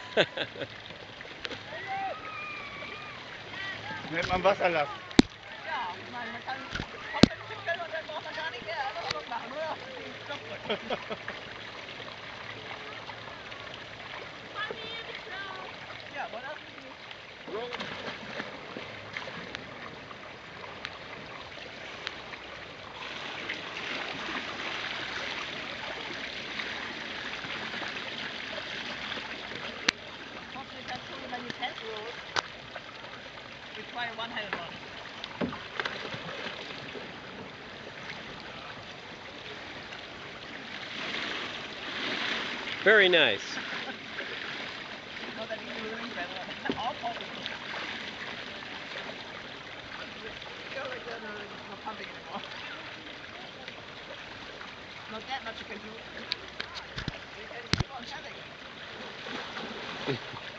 Nennt man Wasserlast. Ja, ich meine, man kann komplett schütteln und dann braucht man gar nicht mehr andere was machen, nur noch den Knopf drücken. Ja, aber das ist nicht. Hopefully that's one of my test rules. Require one-handed one. Very nice. Not that easy to learn, but all possible. Go like that, no pumping anymore. Not that much you can do. You can keep on having it.